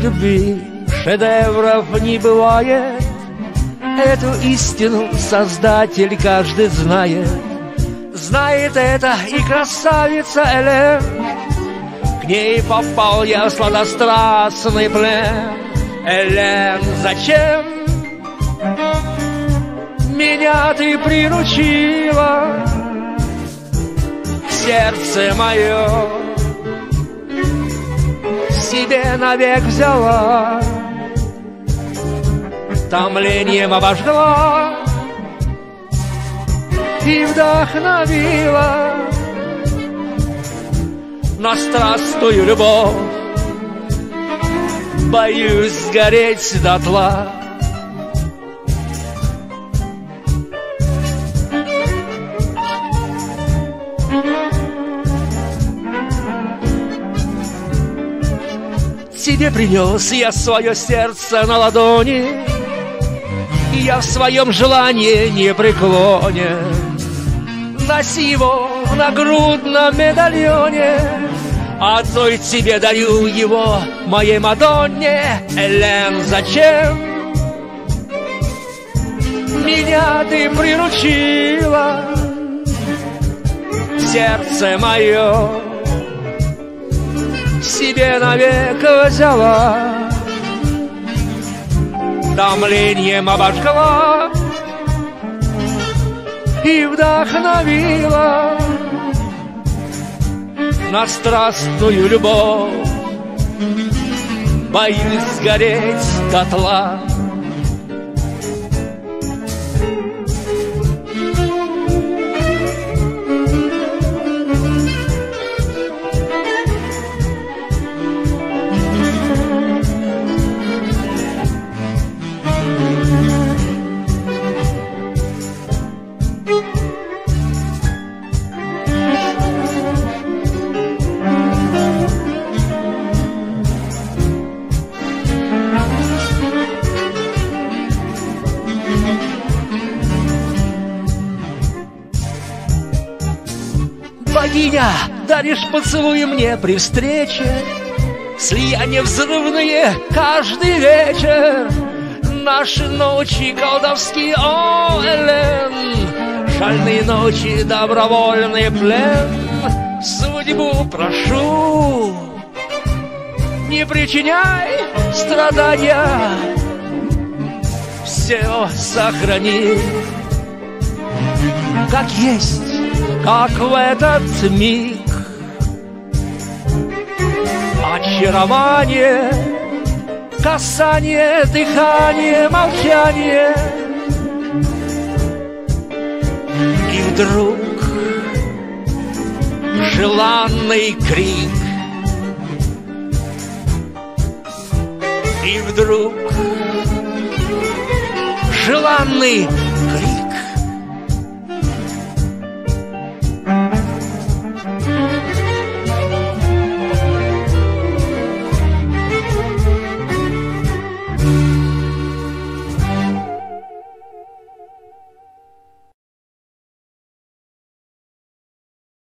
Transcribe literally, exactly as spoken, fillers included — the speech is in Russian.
любви шедевров не бывает. Эту истину Создатель каждый знает. Знает это и красавица Элен. К ней попал я в сладострастный плен. Элен, зачем меня ты приручила? Сердце мое себе навек взяла, томлением обожгла и вдохновила на страстную любовь. Боюсь сгореть дотла. Тебе принес я свое сердце на ладони, и я в своем желании не преклонен. Носи его в нагрудном медальоне, а то и тебе даю его, моей Мадонне. Элен, зачем меня ты приручила? Сердце мое себе навек взяла, томлением обожгла и вдохновила на страстную любовь. Боюсь сгореть дотла. Богиня, даришь поцелуи мне при встрече, слияния взрывные каждый вечер. Наши ночи колдовские, о, Элен, шальные ночи, добровольный плен. Судьбу прошу, не причиняй страдания, все сохрани, как есть, как в этот миг. Очарование, касание, дыхание, молчание. И вдруг желанный крик. И вдруг желанный